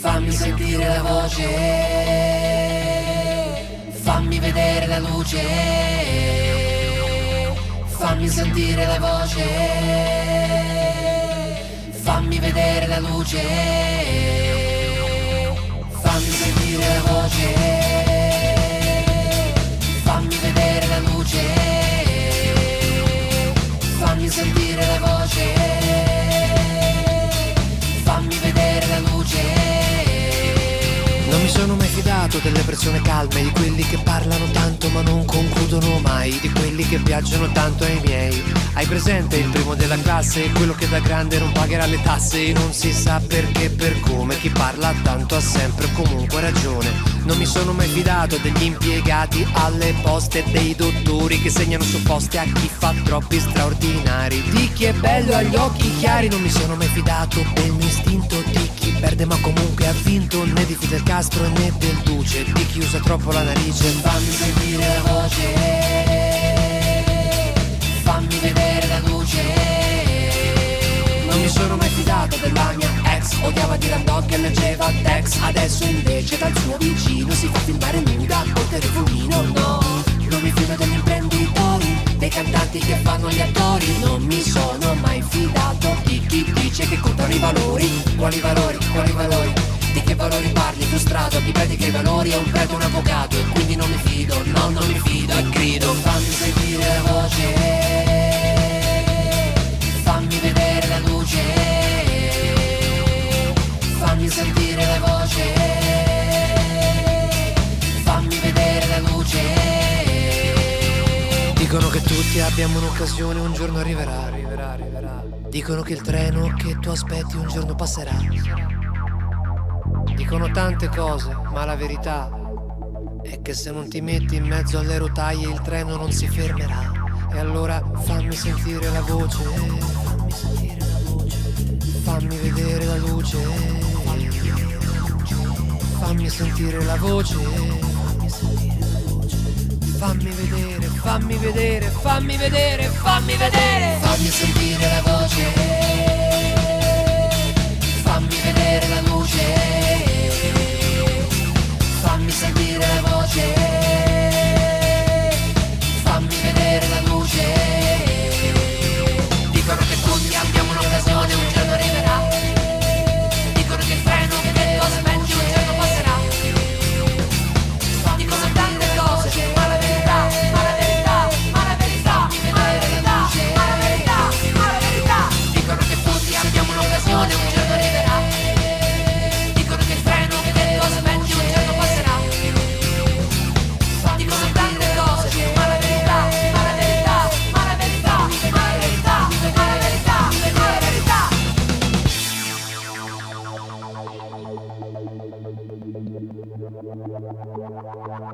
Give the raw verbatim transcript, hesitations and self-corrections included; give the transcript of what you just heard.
Fammi sentire la voce, fammi vedere la luce, fammi sentire la voce, fammi vedere la luce, fammi sentire la voce, fammi vedere la luce, fammi sentire la voce, fammi vedere la luce. Non mi sono mai fidato delle persone calme, di quelli che parlano tanto ma non concludono mai, di quelli che piacciono tanto ai miei. Hai presente il primo della classe, quello che da grande non pagherà le tasse e non si sa perché, per come. Chi parla tanto ha sempre comunque ragione. Non mi sono mai fidato degli impiegati alle poste, dei dottori che segnano su posti a chi fa troppi straordinari, di chi è bello agli occhi chiari. Non mi sono mai fidato del mio istinto, di chi perde ma comunque ha vinto, né di Fidel Castro né del Duce, di chi usa troppo la narice. Fammi sentire la voce, fammi vedere la luce. Non mi sono mai fidato della mia ex, odiava Dylan che leggeva Tex, adesso invece dal suo vicino si fa filmare nuda col telefonino. No, non mi fido degli imprenditori, dei cantanti che fanno gli attori. Non mi sono mai fidato di chi dice che contano i valori. Quali valori, quali valori? Di che valori parli frustrato? Chi predica i valori è un prete e un avvocato, e quindi non mi fido, no, non mi fido e grido. Fammi sentire la voce, fammi vedere la luce, fammi sentire la voce, fammi vedere la luce. Dicono che tutti abbiamo un'occasione, un giorno arriverà, arriverà, arriverà. Dicono che il treno che tu aspetti un giorno passerà. Dicono tante cose, ma la verità è che se non ti metti in mezzo alle rotaie il treno non si fermerà. E allora fammi sentire la voce, fammi sentire la voce, fammi vedere la luce, fammi sentire la voce, fammi sentire la luce, fammi vedere, fammi vedere, fammi vedere, fammi vedere. Fammi sentire la voce, fammi vedere la luce, fammi sentire la voce, fammi vedere la luce. Dicono che tutti abbiamo un'occasione, un giorno arriverà. Dicono che il treno che cosa aspetti un giorno passerà. Dicono tante cose, ma la verità, ma la verità, ma la verità, ma la verità, ma la verità, ma la verità. Dicono che tutti abbiamo un'occasione, un giorno arriverà. Dicono che il treno che cosa aspetti un giorno passerà. Dicono tante cose, ma la verità, ma la verità, ma la verità, ma la verità, ma la verità, ma la verità. We'll be right back.